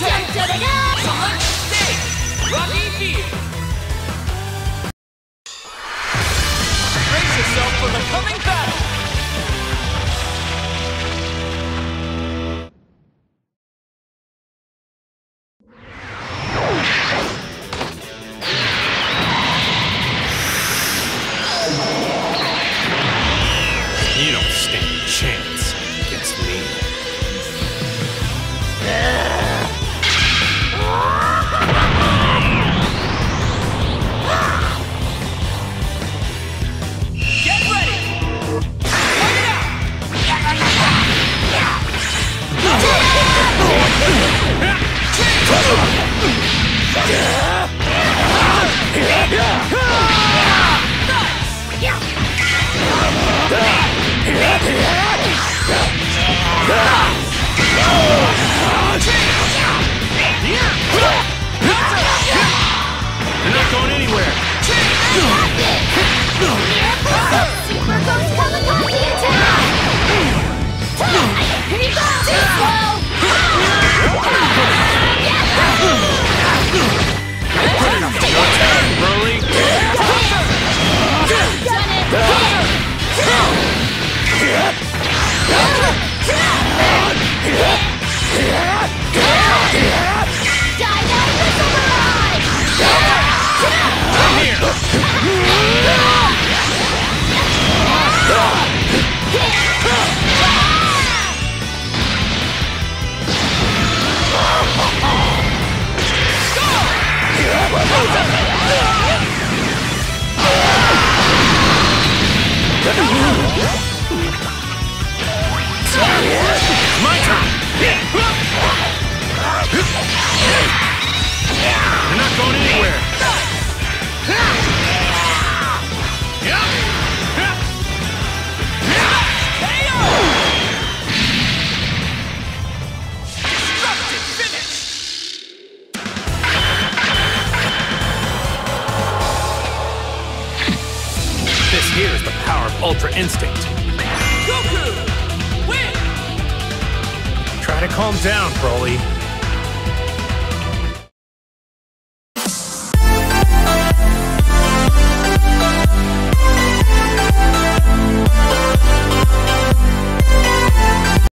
Select stage! Rocky Field! Brace yourself for the coming battle! You don't stand a chance against me. Get ready! Fight it out! You're not going anywhere. Super Ghost Kamikaze attack! Here you go! Too slow! Your turn, Broly. Done it! Dynamic Missile Barrage! I'm here. My turn. You're not going anywhere. Destructive finish! This here is the power of Ultra Instinct. Goku! Win! Try to calm down, Broly.